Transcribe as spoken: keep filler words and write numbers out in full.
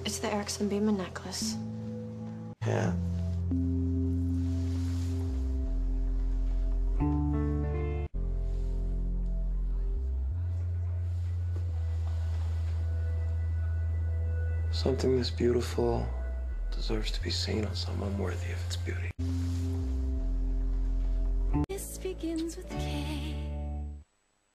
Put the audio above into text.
It's the Erickson Beeman necklace. Yeah. Something this beautiful deserves to be seen on someone worthy of its beauty. This begins with K.